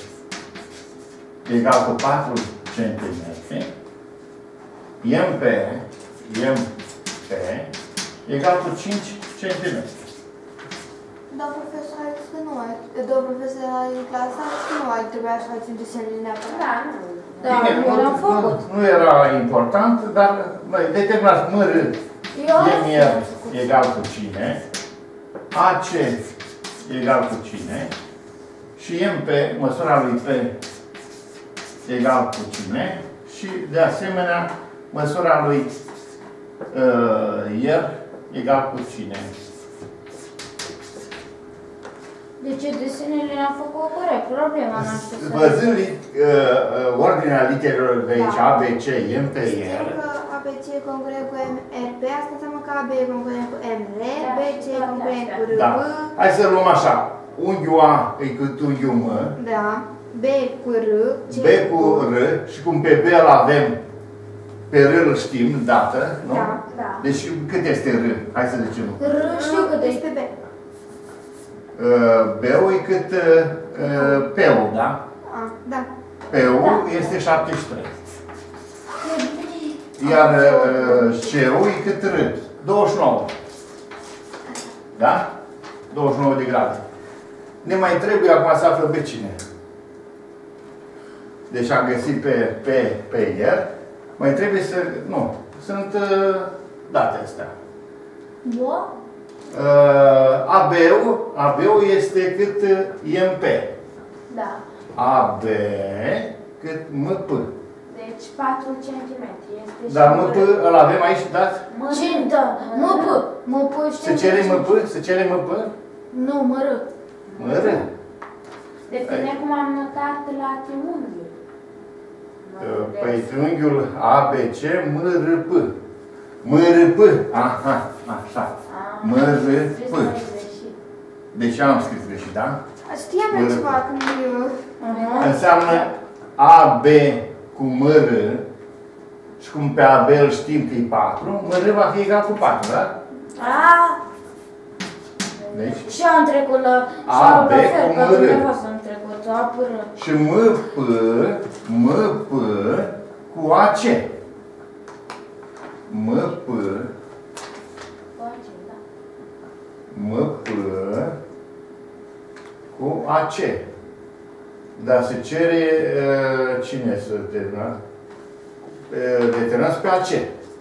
egal cu patru centimetri. M P M P egal cu cinci centimetri. Da, profesor, ai zis că nu ai. Da, profesor, ai clasa, ai zis că nu ai. Trebuia să faci desenele neapărat. Da, nu. Da, Bine, eu l-am nu, făcut. nu era important, dar noi determinați M R M R egal cu cine, A C egal cu cine și M P, măsura lui P egal cu cine și de asemenea măsura lui uh, R egal cu cine. Deci desenele le-am făcut corect. Problema noastră. Văzând uh, uh, ordinea literelor de aici, Da. A, B, C, M, P, Știm R. că A B C e congruent cu M R P, asta înseamnă că A B e congruent cu M R, B C e congruent cu R Da. B, Hai să luăm așa. Unghiul A e cât unghiul M, da, B cu R, C B cu R și cum pe B îl avem, pe R îl știm, dată, nu? Da. Da. Deci cât este R? Hai să zicem. R știu cât este e. B. Uh, B-ul e cât uh, P-ul, da? A, da. P-ul este șaptezeci și trei. Iar uh, C-ul e cât R? douăzeci și nouă. Da? douăzeci și nouă de grade. Ne mai trebuie acum să aflăm pe cine. Deci am găsit pe P, pe R. Mai trebuie să... Nu. Sunt uh, date astea. Bun? Uh, A B-ul A B-ul este cât uh, M P. Da. A B cât M P. Deci patru centimetri este. Dar M P îl avem aici dat? Ce? Da. Mă P. Mă P știu. Se cere M P? Se cere M P? Nu, mă R. M R. Depinde cum am notat la triunghi. Uh, Păi triunghiul A B C M R P. M R P. Aha, așa. M R P. Deci am scris greșit, da? Știam eu ceva când eu... Înseamnă A B cu M R și cum pe A B îl știm că e patru, M R va fi egal cu patru, da? A. Deci, Și am trecut la... A, și am B la fel, cu ca M R. dumneavoastră am trecut. A, P, R. și M P, M P cu A C. M P, M P cu A C. Dar se cere uh, cine să determinați? Uh, determinați pe A C.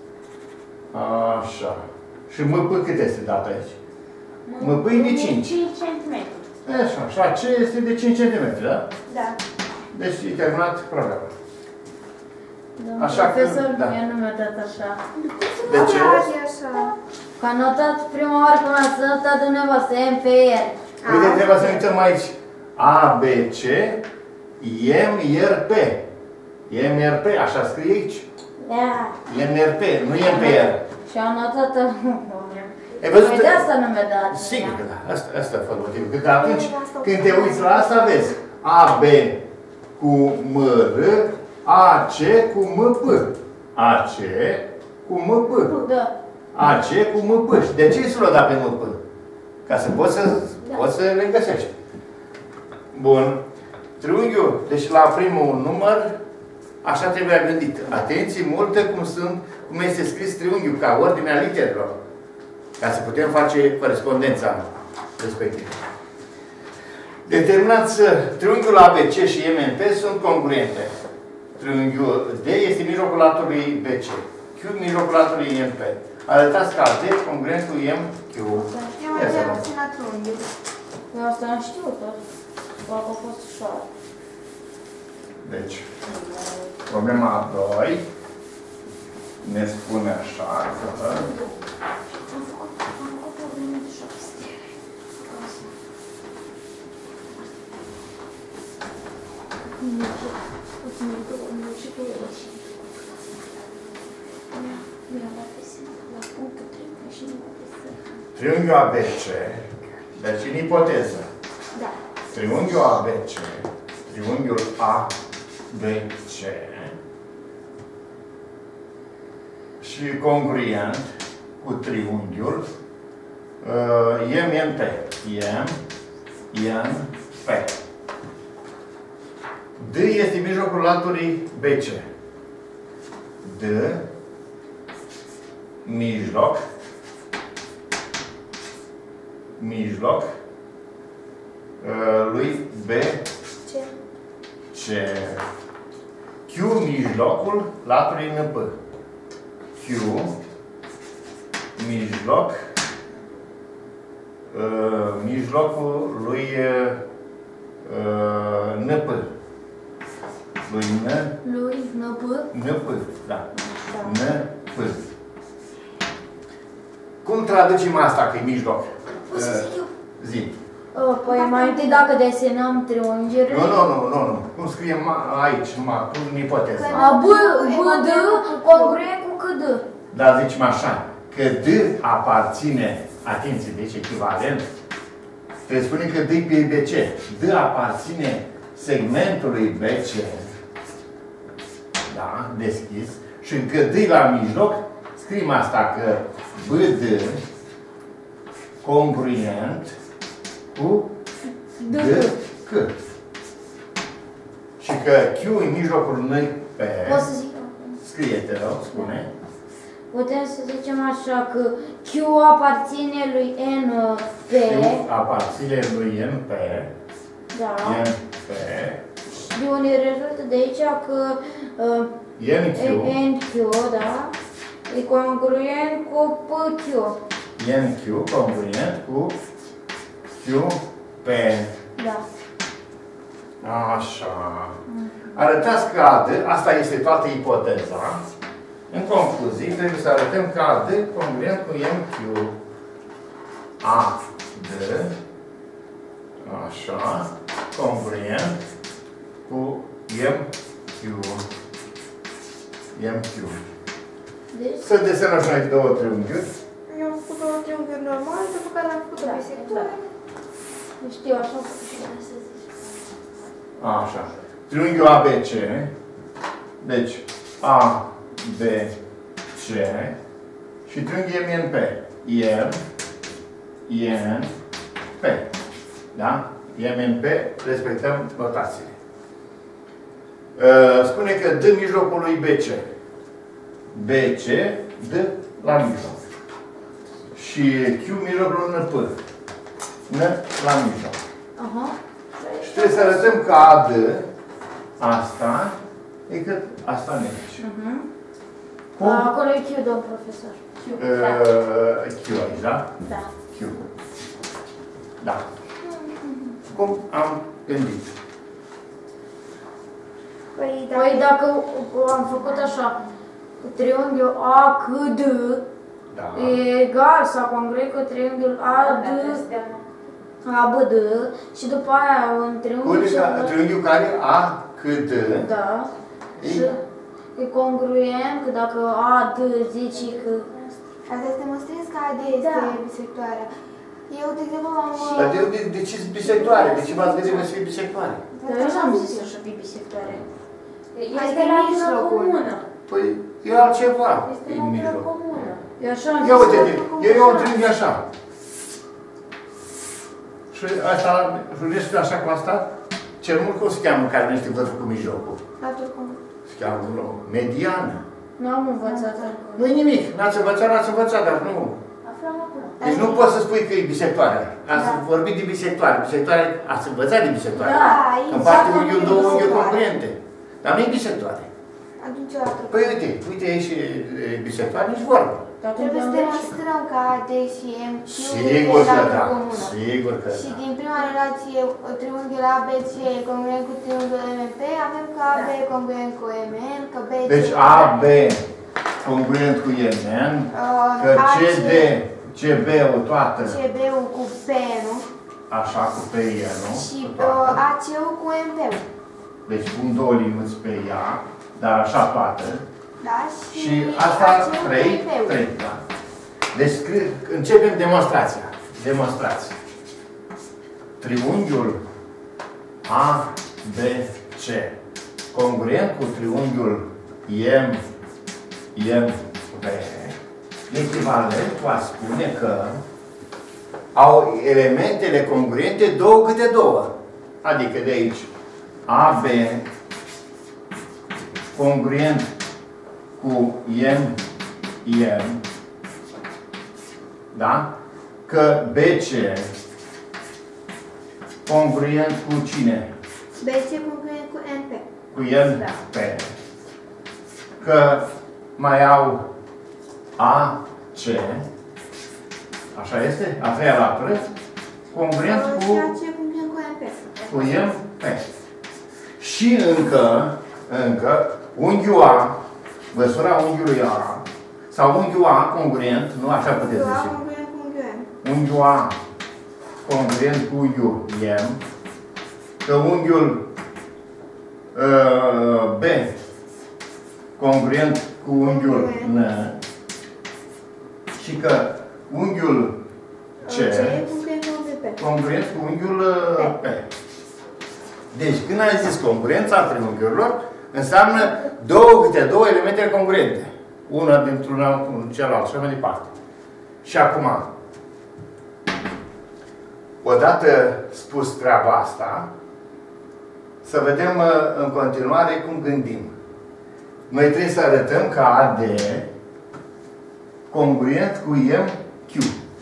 Așa. Și M P cât este dat aici? M P e de cinci. cinci centimetri. Așa. Și A C este de cinci centimetri, da? Da. Deci e terminat problema. Domnul Așa că, profesor, da. mie nu mi-a dat așa. De ce? Da, e așa. Că a notat prima oară când ați notat dumneavoastră M P R. Uite, trebuie să ne uităm aici. A, B, C, M, R, P. M, R, P, așa scrie aici. Da. M, R, P, nu M, P, R. Și a notat... Ai văzut? Păi de asta nu mi-a dat. Sigur că da. Asta, asta e fără motiv. Că atunci, când te uiți la asta, vezi A, B cu M, R A C cu M P. A C cu M P. Da. A C cu M P. Și de ce s-a dat pe M P? Ca să poți să, da. poți să le găsești. Bun. Triunghiul, deci la primul număr, așa trebuie gândit. Atenție multă cum sunt, cum este scris triunghiul, ca ordinea literelor. Ca să putem face corespondența respectivă. Determinați triunghiul A B C și M N P sunt congruente. Triunghiul D este mijlocul latului B C. Q mijlocul latului M P. Arătați ca D congruent cu M Q. Eu mai am obținut triunghiul. Eu asta am știut, dar a fost ușor. Deci, problema doi ne spune așa că Am făcut, am făcut probleme de șapte. O să mă duc în și cu el și... Mi-a dat pe sine la punctul trei și nu mă desă. triunghiul A B C, deci în ipoteză, Da. triunghiul A B C, triunghiul A B C și congruent cu triunghiul uh, M N P. M N P. D este mijlocul laturii B C. D mijloc mijloc uh, lui B Ce? C. Q mijlocul laturii N P. Q mijloc uh, mijlocul lui uh, N P. Lui N Lui N P. N P, da. Da. N P. Cum traducem asta că e mijloc? Poți să zic eu? Zi. Păi mai întâi dacă desenăm triunghiuri... Nu, nu, nu, nu, nu. Cum scriem aici, numai cu în ipoteză. A, B, B, D, congruent cu C, D. Dar zicem așa, că D aparține, atenție, deci echivalent, trebuie spune că D e pe B C. D aparține segmentului B C, da, deschis, și încă D e la mijloc, scriem asta că B D congruent cu D C. Și că Q în mijlocul N P, Poți să zic? scrie, te rog, spune. Putem să zicem așa că Q aparține lui N P. Q aparține lui N P. Da. N P. Și unde rezultă de aici că uh, N Q. N Q, da, e congruent cu P Q. N Q congruent cu Q P. Da. Așa. Arătați că A D, asta este toată ipoteza. În concluzie, trebuie să arătăm că A D congruent cu M Q. A D, așa, congruent cu M Q. M Q. Deci, Să desenăm și noi două triunghiuri. Eu am făcut două triunghiuri normale, după care am făcut o Da, bisectură. știu așa că și să zici. Așa. Triunghiul A B C. Deci, A B C și triunghiul M N P. M N P. Da? M N P, respectăm notațiile. Spune că D mijlocul lui B C. B C, D la mijloc. Și Q mijlocul N P. N la mijloc. Aha. Și trebuie să arătăm că A D, asta, e cât asta ne zice. Uh-huh. Cum? Acolo e Q, domn profesor. Q, da. Uh, Q aici, da? Da. Q. Da. Cum am gândit? Păi, dacă... Păi dacă am făcut așa, triunghiul A C D Da. e egal sau congruent cu triunghiul A D A B D și după aia un triunghiul Unica, triunghiul care A C D. Da. E? Și e congruent că dacă A D zice că Asta este demonstrez că A D este Da. bisectoarea. Eu, de exemplu, am... Dar de, de, de ce bisectoare? De ce v-ați gândit că să fie bisectoare? Dar eu n-am zis așa pe bisectoare. Este natură comună. Păi e altceva Este în natură mijloc. comună. Eu așa am Ia zis uite-te, că- eu iau un triunghi așa. Și asta, jurește așa cu asta, cel mult cum se cheamă care nu știe văzut cu mijlocul? Natură comună. Se cheamă nu, mediană. Nu am învățat încă. Nu-i nimic, n-ați învățat, n-ați învățat, dar nu. Aflăm acum. Deci nu poți să spui că e bisectoare. Ați vorbit de bisectoare. Bisectoare, ați învățat de bisectoare. Da, În parte exact, unghiul nu e două unghiuri bisectoare. congruente. Dar nu e bisectoare. Atunci o dată. Păi uite, uite aici e bisectoare, nici vorbă. Trebuie să demonstrăm că A D și M Q Sigur e că natură da. comună. Sigur că Și da. din prima relație, triunghiul A B C e congruent cu triunghiul M P, avem că A B e congruent cu M N, că B C Deci A B congruent cu M N, că C D, C B-ul toată, C B-ul cu P, nu? așa cu P E, nu? Și Cu toată. uh, A C-ul cu M P-ul. Deci pun două liniuți pe ea, dar așa toată. Da? Și, Și asta A C-ul cu trei, M P-ul. trei, da. Deci scri- începem demonstrația. Demonstrație. Triunghiul A B C congruent cu triunghiul M M P, echivalent va spune că au elementele congruente două câte două. Adică de aici A B congruent cu M M, da? Că B C congruent cu cine? B C congruent cu M P. Cu M P. Că mai au A C, așa este? A treia latură, congruent Și cu A C congruent cu M P. cu M P. Și încă, încă, unghiul A, măsura unghiului A, sau unghiul A congruent, nu așa puteți A zice. congruent cu unghiul M. Unghiul A congruent cu unghiul M, că unghiul uh, B congruent cu unghiul N și că unghiul C C e congruent cu unghiul P. congruent cu unghiul uh, P. Deci, când ai zis congruența triunghiurilor, înseamnă două câte două elemente congruente. Una dintr-una cu celălalt și mai departe. Și acum, odată spus treaba asta, să vedem uh, în continuare cum gândim. Noi trebuie să arătăm că A D congruent cu M Q.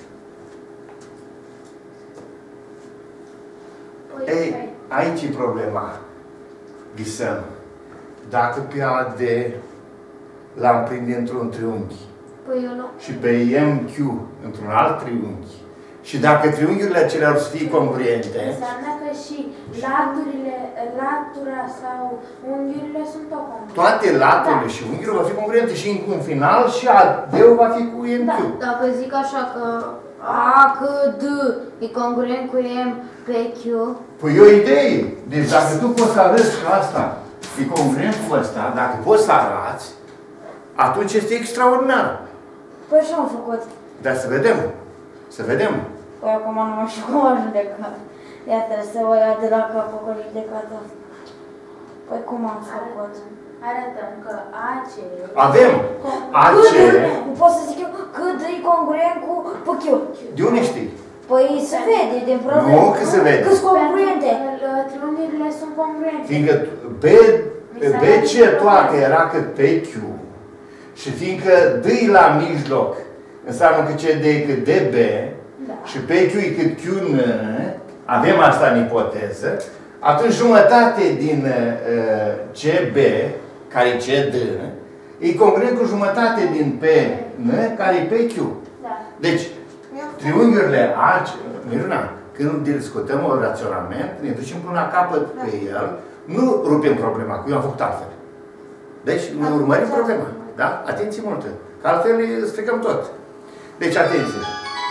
Ei, aici e problema. Visăm. Dacă pe A D l-am prinde într-un triunghi Păi eu nu. și pe M Q într-un alt triunghi și dacă triunghiurile acelea or să fie congruente, Înseamnă că și laturile, latura sau unghiurile sunt tot congruente. toate laturile și unghiurile vor fi congruente și în final și A D-ul va fi cu M Q. Dacă zic așa că A că D e congruent cu M pe Q, Păi e o idee. Deci dacă tu poți să arăți că asta e congruent cu ăsta, dacă poți să arăți, atunci este extraordinar. păi așa am făcut. Dar să vedem. Să vedem. Păi acum nu mai știu cum am judecat. Ia trebuie să o ia de la capul cu judecata. Păi cum am făcut? Arătăm că A C Avem A C. Nu pot să zic eu cât e congruent cu pe Q. De unde știi? Păi se vede din probleme. Nu, că se vede. Cât congruente. Pentru că triunghiurile sunt congruente. Fiindcă B, B C toate era cât pe Q. Și fiindcă D la mijloc înseamnă că C D e cât D B, Da. și P Q e cât Q N, avem asta în ipoteză, atunci jumătate din uh, C B, care e C D, e congruent cu jumătate din P N, care e P Q. Da. Deci, triunghiurile A, Miruna, când discutăm un raționament, ne ducem până la capăt pe el, nu rupem problema, că eu am făcut altfel. Deci, ne urmărim problema. Da? Atenție multă. Că altfel stricăm tot. Deci, atenție.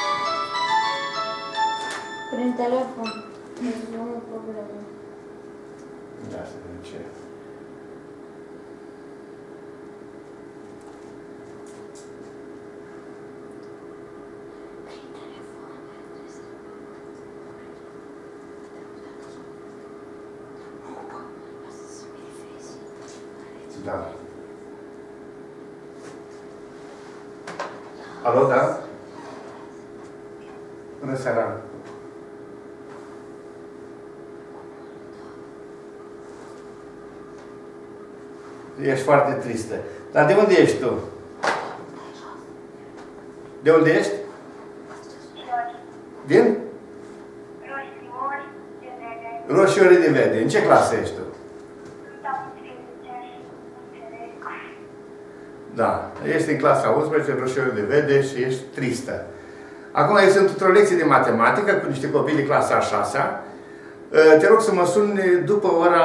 Prin telefon. Nu e problemă. Da, să vedem ce. Da. Alo, da? Bună seara. Ești foarte tristă. Dar de unde ești tu? De unde ești? Din? Roșiori de Vede. În ce clasă ești tu? Da. Ești în clasa unsprezece, Roșiori de Vede și ești tristă. Acum eu sunt într-o lecție de matematică cu niște copii de clasa a șasea. Te rog să mă suni după ora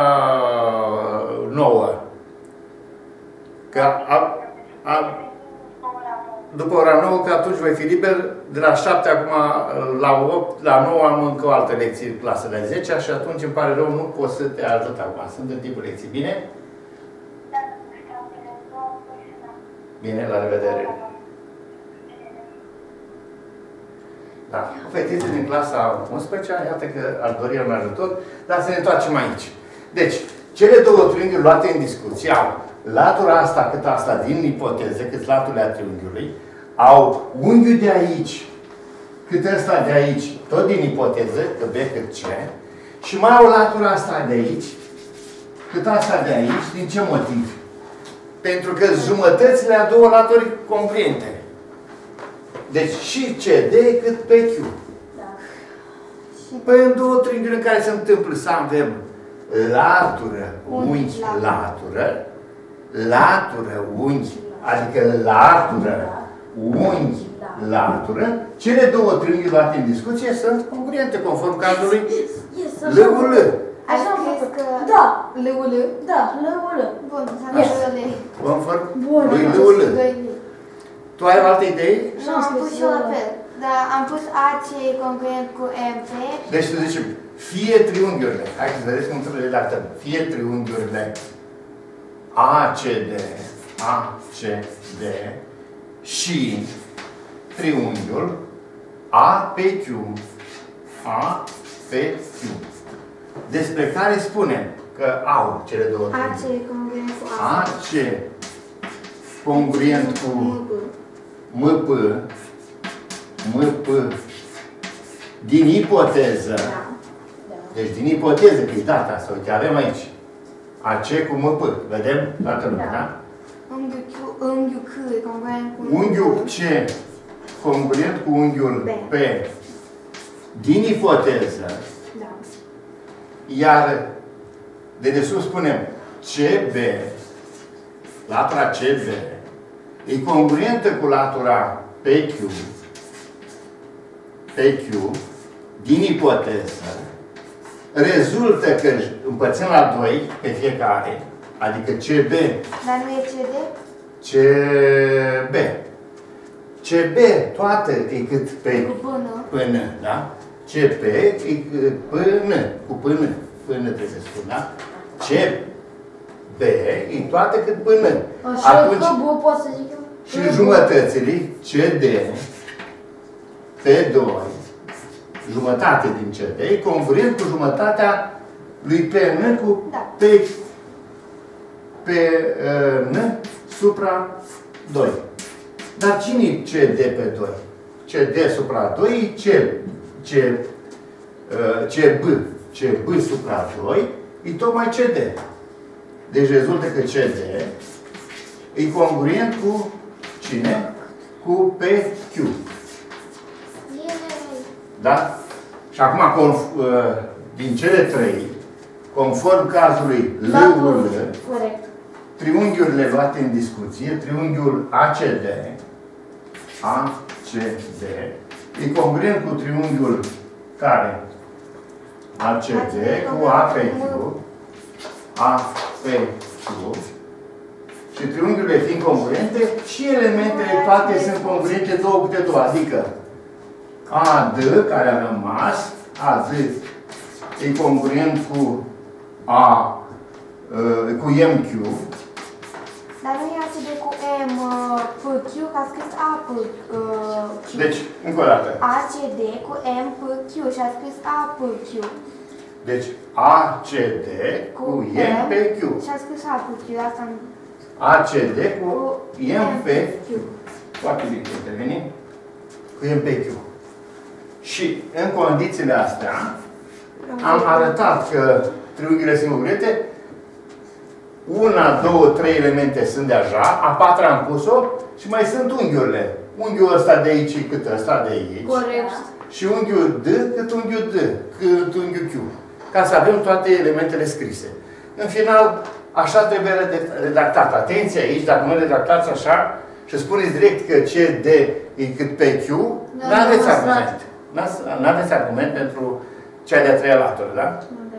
nouă. Că a, a, după ora nouă, că atunci voi fi liber. De la șapte acum la opt, la nouă am încă o altă lecție în clasă de zece și atunci îmi pare rău, nu pot să te ajut acum. Sunt în timpul lecției. Bine? Bine, la revedere. Da. Fetițe din clasa unsprezecea, iată că ar dori un ajutor, dar să ne întoarcem aici. Deci, cele două triunghiuri luate în discuție au latura asta cât asta din ipoteză, cât laturile a triunghiului, au unghiul de aici, cât ăsta de aici, tot din ipoteză, că B cât C, și mai au latura asta de aici, cât asta de aici, din ce motiv? Pentru că jumătățile a două laturi congruente. Deci și C D cât P Q. Da. Păi în două triunghiuri în care se întâmplă să avem latură, unghi, latură, latură, unghi, adică latură, unghi, latură, cele două triunghiuri luate în discuție sunt congruente conform cazului L U L. Așa crezi că... Da. L U L? Da, L U L. Bun, s-a yes. L. Conform lui L U L. Tu ai o altă idee? Nu, am pus și eu la fel. Dar am pus A C congruent cu M P. Deci tu zici, fie triunghiurile, hai să vedeți cum trebuie le arătăm, fie triunghiurile A C D, A C D și triunghiul A P Q, A P Q, despre care spunem că au cele două triunghiuri. A C congruent cu A. A C congruent cu M P, M P, din ipoteză, da. Deci din ipoteză, că e data asta, uite, avem aici A C cu M P, vedem toată lumea, da? Da? Unghiul C congruent cu unghiul C congruent cu unghiul P, P din ipoteză, da. Iar de desubt spunem C B, latura C B, e congruentă cu latura P Q, P Q, din ipoteză, rezultă că împărțim la doi pe fiecare, adică C B. Dar nu e C D? C B. C B, toată e cât pe până, da? C P e până, cu până, până trebuie să spun, da? C B e toată cât până. Atunci, pot să zic eu? Și jumătățile C D P doi, jumătate din C D, e congruent cu jumătatea lui P N cu da. P, P N supra doi. Dar cine e C D pe doi? C D supra doi e C, C, C B. C B supra doi e tocmai C D. Deci rezultă că C D e congruent cu cine? Cu P Q. Da? Și acum, din cele trei, conform cazului L U L, triunghiurile luate în discuție, triunghiul A C D, A C D, e congruent cu triunghiul care? A C D cu A P Q, A P Q, și triunghiurile fiind congruente, și elementele toate sunt congruente două câte două, adică A D, care a rămas, A D e congruent cu A, cu M Q. Dar nu e A C D cu M P Q, că a scris A P Q. Deci, încă o dată. A C D cu M P Q și a scris A P Q. Deci A C D cu M pe Q. Și a scris A cu Q, asta nu... A C D cu M pe Q. Foarte bine, intervenim. Cu M pe Q. Și în condițiile astea am arătat că triunghiile singurete, una, două, trei elemente sunt deja, a patra am pus-o și mai sunt unghiurile. Unghiul ăsta de aici cât ăsta de aici. Corect. Și unghiul D cât unghiul D, cât unghiul Q. Ca să avem toate elementele scrise. În final, așa trebuie redactat. Atenție aici, dacă nu redactați așa și spuneți direct că C D e cât pe Q, nu aveți argument. Nu aveți argument pentru cea de-a treia latură, da?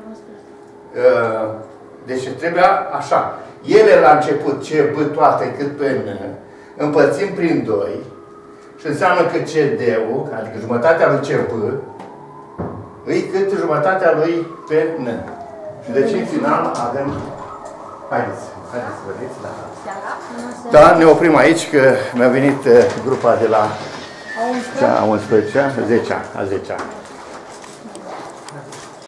Deci trebuia așa. Ele la început, C, B, toate cât pe N, împărțim prin doi și înseamnă că C D-ul, adică jumătatea lui C B, îi cât jumătatea lui pe N. Și deci în final avem... Haideți, haideți să vedeți, da. Da, ne oprim aici că mi-a venit grupa de la a unsprezecea, a zecea, a zecea.